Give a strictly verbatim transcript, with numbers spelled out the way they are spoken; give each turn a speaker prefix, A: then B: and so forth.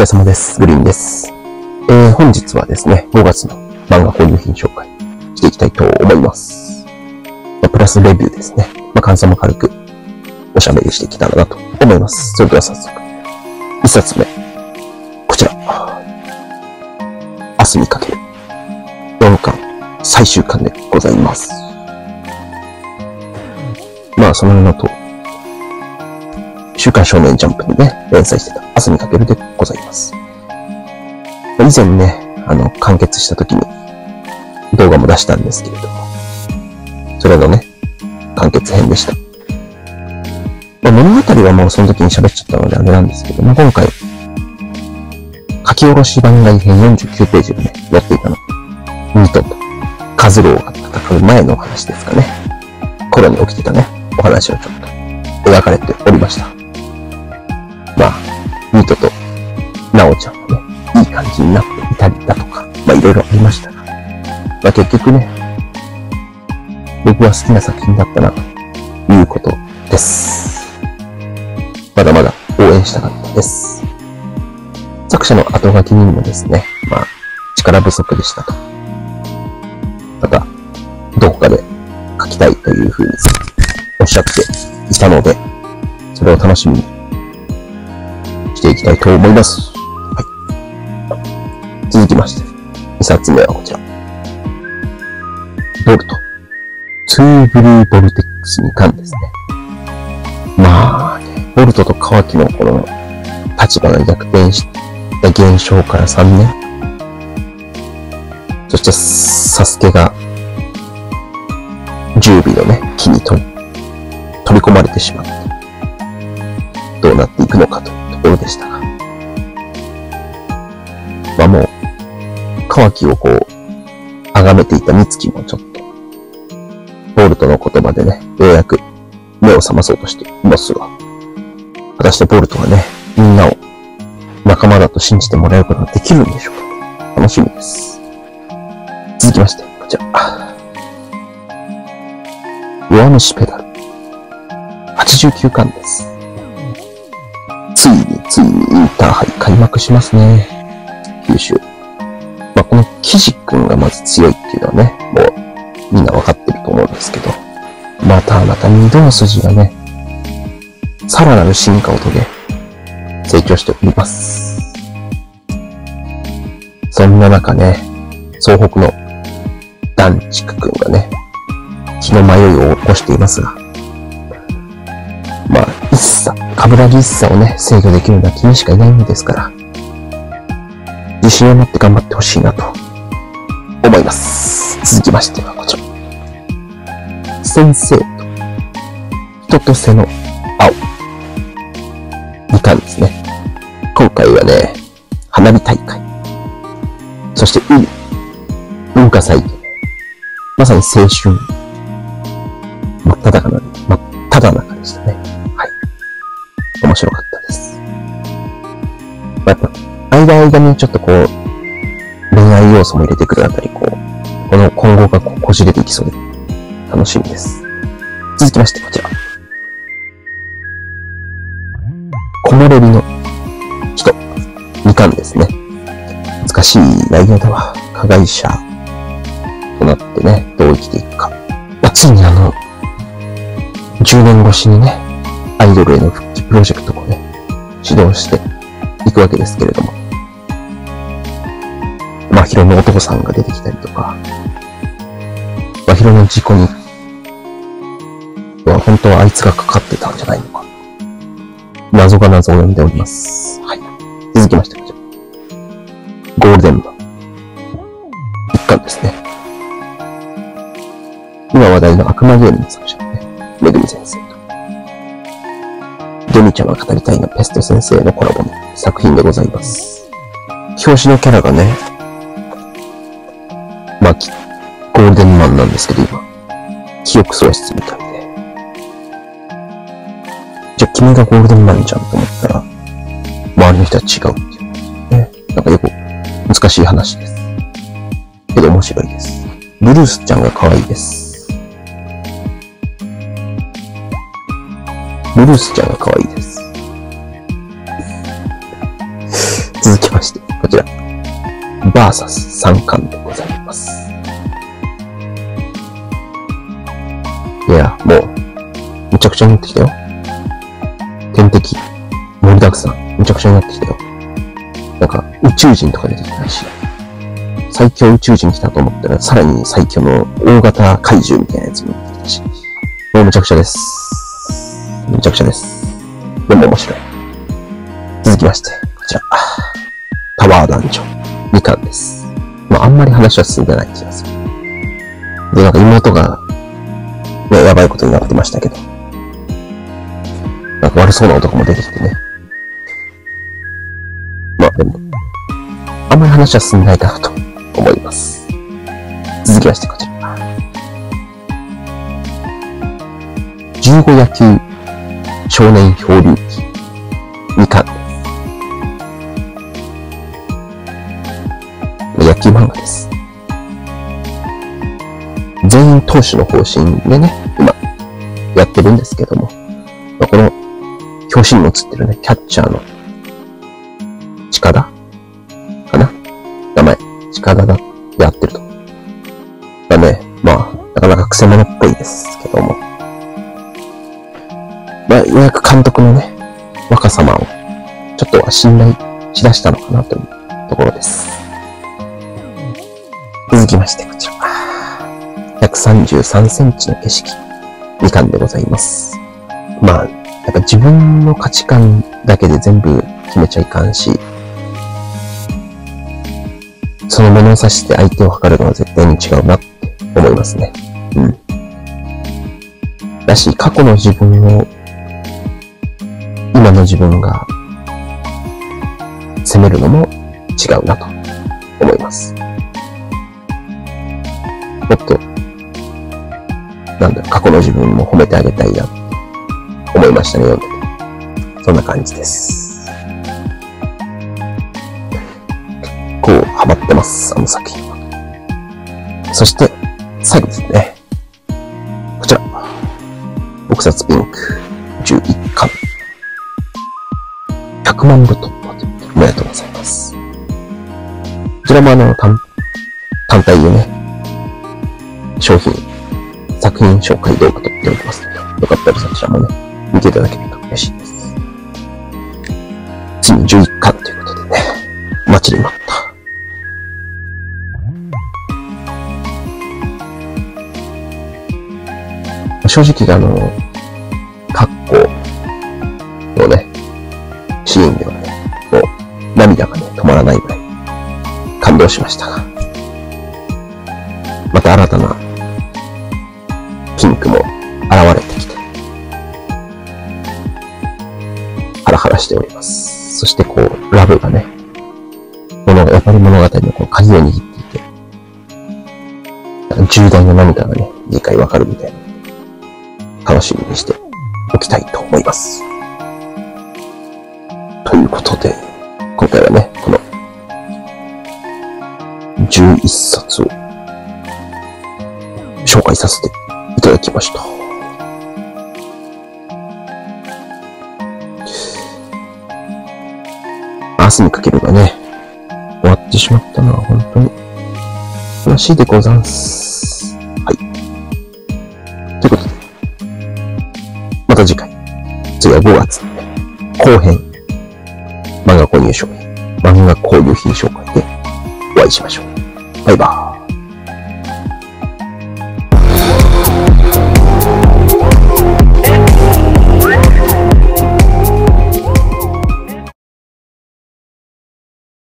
A: れ様です。グリーンです。えー、本日はですね、ごがつの漫画購入品紹介していきたいと思います。まあ、プラスレビューですね。まあ、感想も軽くおしゃべりしていけたらなと思います。それでは早速、一冊目。こちら。明日にかける。よんかん最終巻でございます。まあ、その名のとおり、週刊少年ジャンプにね、連載してた明日にかけるでございます。以前ね、あの、完結した時に動画も出したんですけれども、それのね、完結編でした。まあ、物語はもうその時に喋っちゃったのであれなんですけども、今回、書き下ろし番外編よんじゅうきゅうページをね、やっていたの。ニトとカズローが戦う前のお話ですかね。頃に起きてたね、お話をちょっと描かれておりました。まあ、ニトとナオちゃんがね、いい感じになっていたりだとか、まあいろいろありましたが、まあ結局ね、僕は好きな作品だったな、ということです。まだまだ応援したかったです。作者の後書きにもですね、まあ、力不足でしたと。また、どこかで書きたいというふうにおっしゃっていたので、それを楽しみにしていきたいと思います。はい。続きまして、にさつめはこちら。ボルト。ツーブルーボルテックスにかんですね。まあ、ね、ボルトとカワキのこの立場が逆転した現象からさんねん。そして、サスケが十尾のね、木に取り、取り込まれてしまって、どうなっていくのかというところでしたが。まあもう、カワキをこう、崇めていたミツキもちょっと、ボルトの言葉でね、ようやく目を覚まそうとしていますが、果たしてボルトはね、みんなを仲間だと信じてもらえることができるんでしょうか。楽しみです。続きまして、こちら。弱虫ペダル。はちじゅうきゅうかんです。ついについにインターハイ開幕しますね。九州。まあ、このキジ君がまず強いっていうのはね、もうみんなわかってると思うんですけど、またまた御堂筋がね、さらなる進化を遂げ、成長しております。そんな中ね、総北の団地区君がね、気の迷いを起こしていますが、まあ、一茶、カブラギ一茶をね、制御できるのは君しかいないんですから、自信を持って頑張ってほしいなと思います。続きましてはこちら。先生と人と背の青。にかんですね。今回はね、花火大会。そして海。文化祭。まさに青春。真っ只中な、真っ只中でしたね。はい。面白かったです。まあ、やっぱ、間間にちょっとこう、恋愛要素も入れてくるあたり、こう、この今後がこうこじれていきそうで、楽しみです。続きまして、こちら。木漏れ日の人、にかんですね。難しい内容では、加害者となってね、どう生きていくか。まあ、ついにあの、じゅうねん越しにね、アイドルへの復帰プロジェクトをね、指導していくわけですけれども、まひろのお父さんが出てきたりとか、まひろの事故に、本当はあいつがかかってたんじゃないのか。謎が謎を呼んでおります。はい。続きまして、こちら。ゴールデンマン。一巻ですね。今話題の悪魔ゲームの作者のね、めぐみ先生と、デミちゃんが語りたいのペスト先生のコラボの作品でございます。表紙のキャラがね、まあ、ゴールデンマンなんですけど、今、記憶喪失みたいで。じゃあ、君がゴールデンマンじゃんと思ったら、周りの人は違うっていうね。なんかよく難しい話です。けど面白いです。ブルースちゃんが可愛いです。ブルースちゃんが可愛いです。続続きまして、こちら、バーサスさんかんでございます。いや、もう、むちゃくちゃになってきたよ。天敵、盛りだくさん、むちゃくちゃになってきたよ。なんか、宇宙人とか出てきたし、最強宇宙人来たと思ったら、さらに最強の大型怪獣みたいなやつも出てきたし、もうむちゃくちゃです。むちゃくちゃです。でも面白い。続きまして、こちら、タワーダンジョンにかんです。まあ、あんまり話は進んでない気がする。で、なんか妹が、ね、やばいことになってましたけど、なんか悪そうな男も出てきてね。まあでも、あんまり話は進んでないかなと思います。続きましてこちら。じゅうご野球少年漂流記にかんです。野球漫画です。全員投手の方針でね、今やってるんですけども、この表紙にも写ってるね、キャッチャーの近田かな名前、近田だやってると。がね、まあ、なかなか癖者っぽいですけども、まあ、ようやく監督のね、若さまをちょっとは信頼しだしたのかなというところです。続きましてこちら。ひゃくさんじゅうさんセンチの景色にかんでございます。まあ、やっぱ自分の価値観だけで全部決めちゃいかんし、その物を指して相手を測るのは絶対に違うなって思いますね。うん。だし、過去の自分を、今の自分が責めるのも違うなと思います。もっと、なんだろう、過去の自分も褒めてあげたいなって思いましたね、読んでて。そんな感じです。こう、ハマってます、あの作品は。そして、最後ですね。こちら。撲殺ピンクじゅういっかん。ひゃくまんぶ突破ということで、おめでとうございます。こちらもあの、単、単体でね、商品、作品紹介動画撮っておりますので、よかったらそちらもね、見ていただけると嬉しいです。ついにじゅういっかんということでね、待ちに待った。正直あの、カッコのね、シーンではね、もう涙がね、止まらないぐらい感動しましたが、また新たなピンクも現れてきて、ハラハラしております。そしてこう、ラブがね、この、やっぱり物語のこの鍵を握っていて、重大な涙がね、理解わかるみたいな、楽しみにしておきたいと思います。ということで、今回はね、この、じゅういっさつを紹介させていただきました。明日にかけるがね、終わってしまったのは本当に悲しいでござんす。はい。ということで、また次回、次はごがつのね、後編、漫画購入商品、漫画購入品紹介でお会いしましょう。バイバーイ。